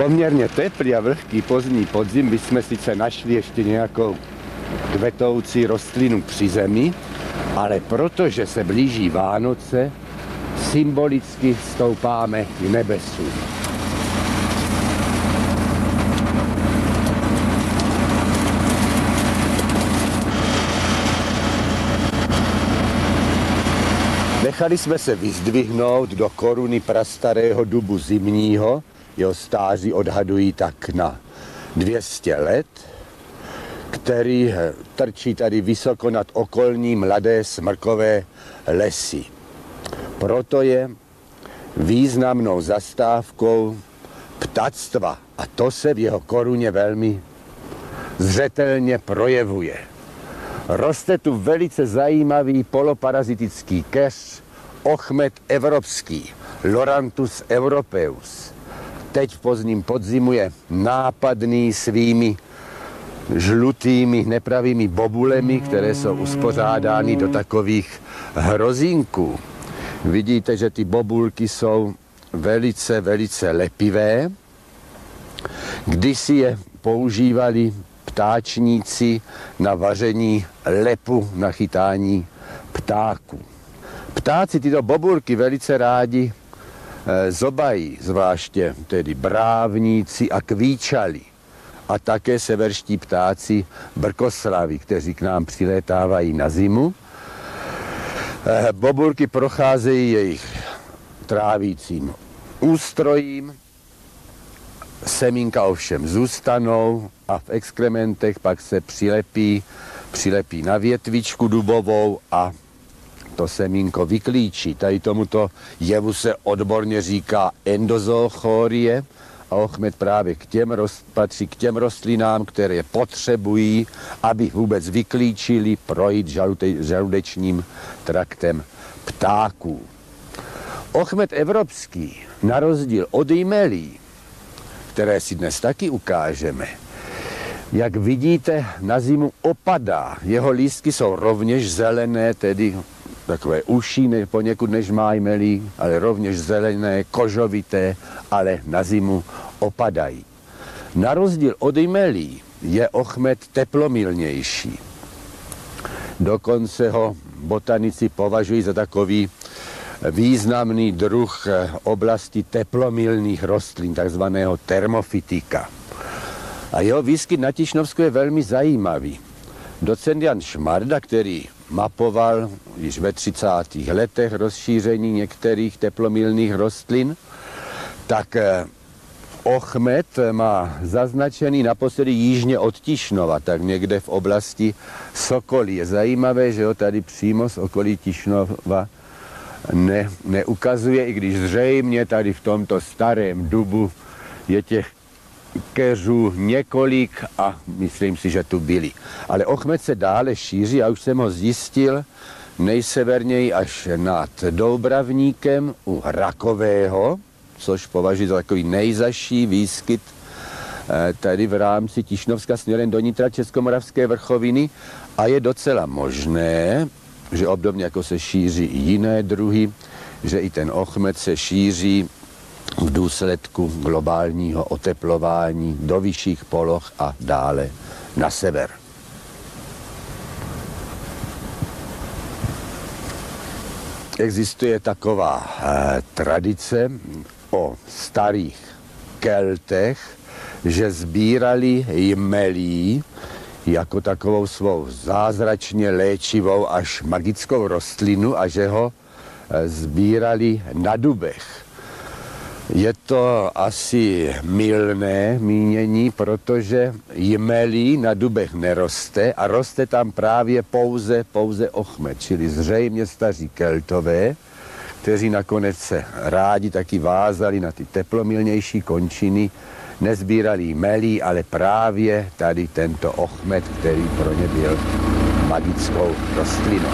poměrně teplý a vlhký pozdní podzim bychom sice našli ještě nějakou kvetoucí rostlinu při zemi, ale protože se blíží Vánoce, symbolicky stoupáme k nebesům. Nechali jsme se vyzdvihnout do koruny prastarého dubu zimního, jeho stáří odhadují tak na 200 let, který trčí tady vysoko nad okolní mladé smrkové lesy. Proto je významnou zastávkou ptactva a to se v jeho koruně velmi zřetelně projevuje. Roste tu velice zajímavý poloparazitický keř, ochmet evropský, Loranthus europaeus. Teď v pozdním podzimu je nápadný svými žlutými nepravými bobulemi, které jsou uspořádány do takových hrozínků. Vidíte, že ty bobulky jsou velice, velice lepivé. Kdysi je používali ptáčníci na vaření lepu, na chytání ptáků. Ptáci tyto bobulky velice rádi zobají, zvláště tedy brávníci a kvíčali. A také severští ptáci brkoslavy, kteří k nám přilétávají na zimu. Bobulky procházejí jejich trávícím ústrojím, semínka ovšem zůstanou a v exkrementech pak se přilepí na větvičku dubovou a to semínko vyklíčí. Tady tomuto jevu se odborně říká endozoochorie a ochmet právě patří k těm rostlinám, které potřebují, aby vůbec vyklíčili projít žaludečním traktem ptáků. Ochmet evropský, na rozdíl od jmelí, které si dnes taky ukážeme, jak vidíte, na zimu opadá. Jeho lístky jsou rovněž zelené, tedy takové uší poněkud než má jmelí, ale rovněž zelené, kožovité, ale na zimu opadají. Na rozdíl od jmelí je ochmet teplomilnější. Dokonce ho botanici považují za takový významný druh oblasti teplomilných rostlin, takzvaného termofytika. A jeho výskyt na Tišnovsku je velmi zajímavý. Docent Jan Šmarda, který mapoval již ve 30. letech rozšíření některých teplomilných rostlin, tak ochmet má zaznačený naposledy jižně od Tišnova, tak někde v oblasti Sokolí. Je zajímavé, že ho tady přímo z okolí Tišnova neukazuje, i když zřejmě tady v tomto starém dubu je těch keřů několik a myslím si, že tu byli. Ale ochmet se dále šíří, já už jsem ho zjistil, nejseverněji až nad Doubravníkem u Rakového, což považuji za takový nejzaší výskyt tady v rámci Tišnovska směrem do nitra Českomoravské vrchoviny a je docela možné, že obdobně jako se šíří i jiné druhy, že i ten ochmet se šíří v důsledku globálního oteplování do vyšších poloh a dále na sever. Existuje taková tradice o starých Keltech, že sbírali jmelí jako takovou svou zázračně léčivou až magickou rostlinu a že ho sbírali na dubech. Je to asi mylné mínění, protože jmelí na dubech neroste a roste tam právě pouze ochmet, čili zřejmě staří Keltové, kteří nakonec se rádi taky vázali na ty teplomilnější končiny, nezbírali jmelí, ale právě tady tento ochmet, který pro ně byl magickou rostlinou.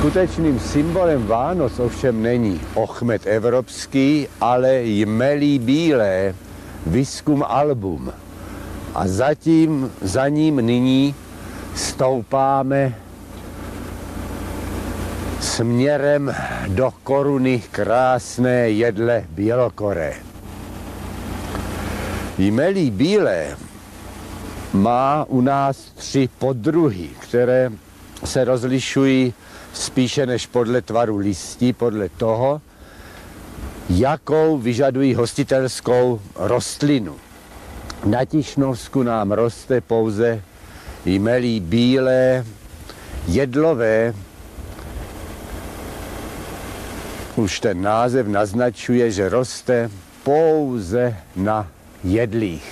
Skutečným symbolem Vánoc ovšem není ochmet evropský, ale jmelí bílé, Viscum album. A za ním nyní stoupáme směrem do koruny krásné jedle bělokoré. Jmelí bílé má u nás 3 poddruhy, které se rozlišují spíše než podle tvaru listí, podle toho, jakou vyžadují hostitelskou rostlinu. Na Tišnovsku nám roste pouze jmelí bílé, jedlové. Už ten název naznačuje, že roste pouze na jedlích.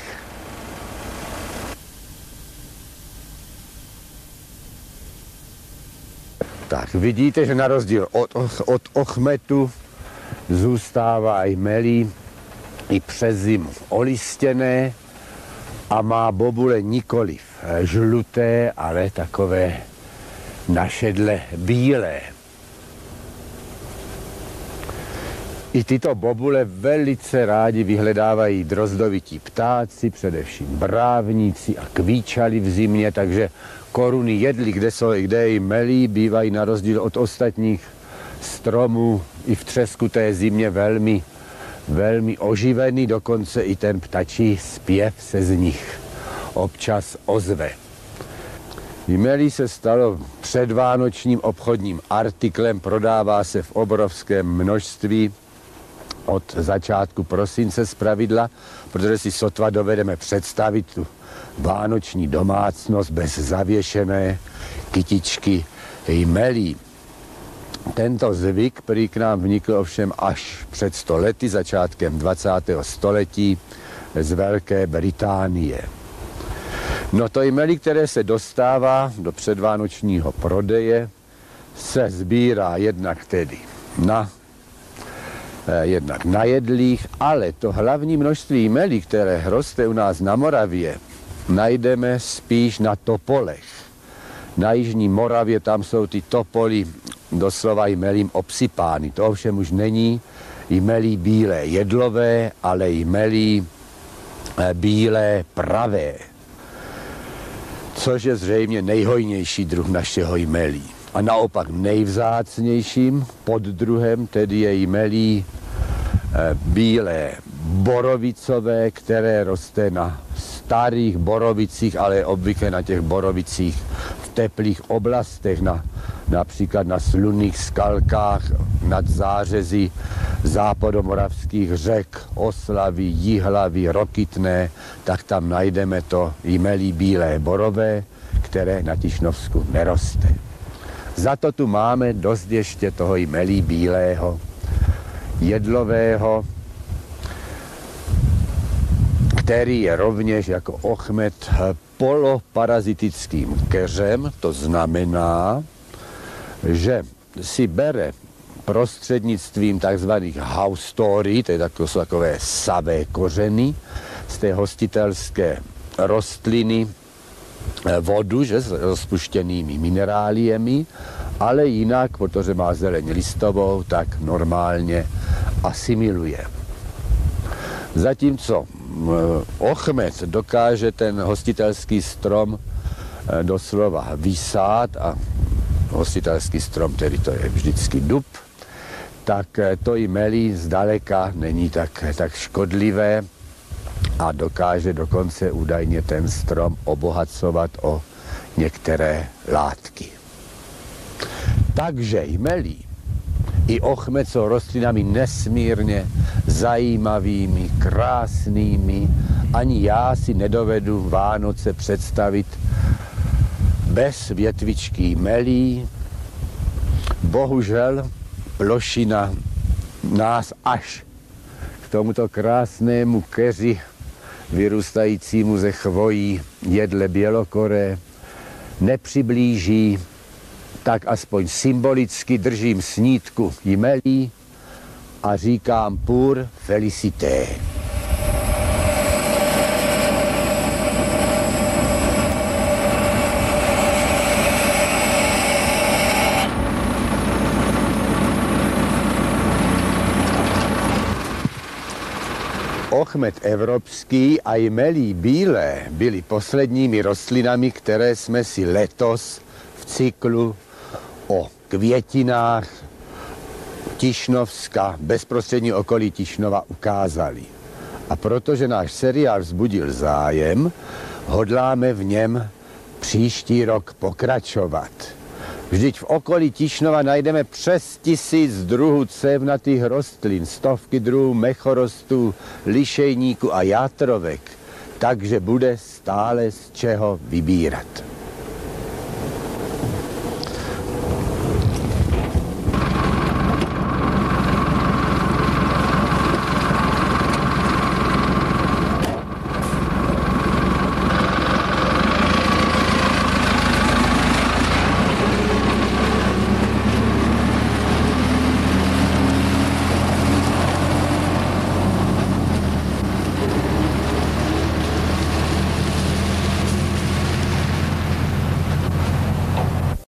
Tak vidíte, že na rozdíl od ochmetu zůstává jmelí i přes zimu olistěné a má bobule nikoliv žluté, ale takové našedle bílé. I tyto bobule velice rádi vyhledávají drozdovití ptáci, především brávníci a kvíčali v zimě, takže koruny jedlí, kde je jmelí, bývají na rozdíl od ostatních stromů i v třeskuté zimě velmi oživený, dokonce i ten ptačí zpěv se z nich občas ozve. Jmelí se stalo předvánočním obchodním artiklem, prodává se v obrovském množství od začátku prosince zpravidla, protože si sotva dovedeme představit tu vánoční domácnost bez zavěšené kytičky jmelí. Tento zvyk prý k nám vnikl ovšem až před 100 lety, začátkem 20. století z Velké Británie. No to jmelí, které se dostává do předvánočního prodeje, se sbírá jednak tedy na jedlích, ale to hlavní množství jmelí, které roste u nás na Moravě, najdeme spíš na topolech. Na jižní Moravě tam jsou ty topoly doslova jmelím obsypány. To ovšem už není jmelí bílé jedlové, ale jmelí bílé pravé. Což je zřejmě nejhojnější druh našeho jmelí. A naopak nejvzácnějším poddruhem tedy je jmelí bílé borovicové, které roste na starých borovicích, ale obvykle na těch borovicích v teplých oblastech, například na slunných skalkách nad zářezy západomoravských řek, Oslavy, Jihlavy, Rokytné, tak tam najdeme to jmelí bílé borové, které na Tišnovsku neroste. Za to tu máme dost ještě toho jmelí bílého, jedlového, který je rovněž jako ochmet poloparazitickým keřem, to znamená, že si bere prostřednictvím takzvaných house story, to jsou takové savé kořeny, z té hostitelské rostliny vodu, že, s rozpuštěnými mineráliemi, ale jinak, protože má zeleň listovou, tak normálně asimiluje. Zatímco ochmet dokáže ten hostitelský strom doslova vysát, a hostitelský strom, tedy to je vždycky dub, tak to jmelí zdaleka není tak škodlivé a dokáže dokonce údajně ten strom obohacovat o některé látky. Takže jmelí i ochmet jsou rostlinami nesmírně zajímavými, krásnými. Ani já si nedovedu Vánoce představit bez větvičky jmelí. Bohužel plošina nás až k tomuto krásnému keři vyrůstajícímu ze chvojí jedle bělokoré nepřiblíží, tak aspoň symbolicky držím snídku jmelí a říkám pour félicité. pochmet evropský a jmelí bílé byly posledními rostlinami, které jsme si letos v cyklu o květinách Tišnovska, bezprostřední okolí Tišnova ukázali. A protože náš seriál vzbudil zájem, hodláme v něm příští rok pokračovat. Vždyť v okolí Tišnova najdeme přes 1000 druhů cévnatých rostlin, stovky druhů mechorostů, lišejníků a játrovek, takže bude stále z čeho vybírat.